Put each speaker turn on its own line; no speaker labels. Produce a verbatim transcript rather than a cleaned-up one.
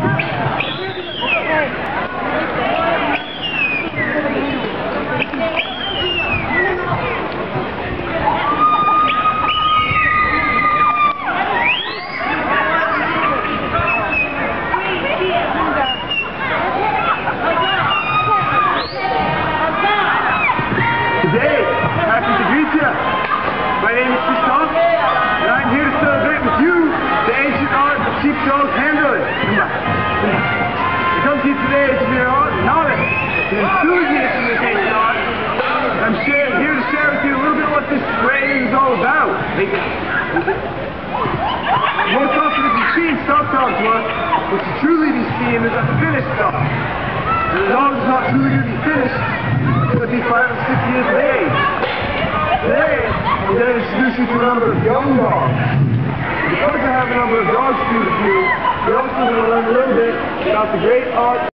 Today, happy to greet you. My name is sheepdog, and I'm here to celebrate with you the ancient art of sheepdog handling. I come to you today to be an novice, an enthusiast in this ancient art. I'm share, here to share with you a little bit what this training is all about. Most often if you see stock dogs work, what you truly be seeing is a finished dog. The dog is not truly going to be finished until it be five or six years of age. Today, I'm going to introduce you to a number of young dogs. Because I have a number of dogs to do, we're also going to learn a little bit about the great art